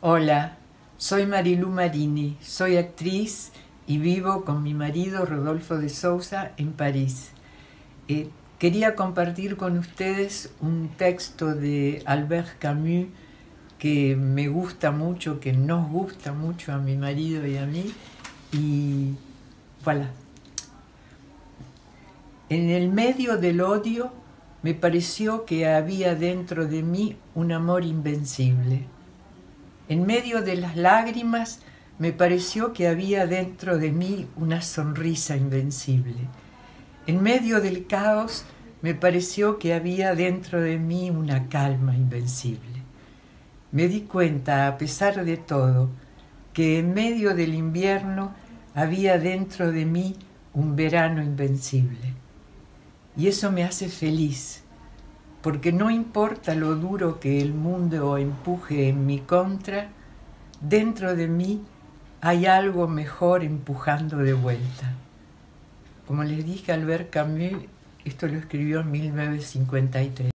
Hola, soy Marilu Marini, soy actriz y vivo con mi marido Rodolfo de Sousa en París. Quería compartir con ustedes un texto de Albert Camus que me gusta mucho, que nos gusta mucho a mi marido y a mí, y voilà. En el medio del odio me pareció que había dentro de mí un amor invencible. En medio de las lágrimas me pareció que había dentro de mí una sonrisa invencible. En medio del caos me pareció que había dentro de mí una calma invencible. Me di cuenta, a pesar de todo, que en medio del invierno había dentro de mí un verano invencible. Y eso me hace feliz, porque no importa lo duro que el mundo empuje en mi contra, dentro de mí hay algo mejor empujando de vuelta. Como les dije, Albert Camus, esto lo escribió en 1953.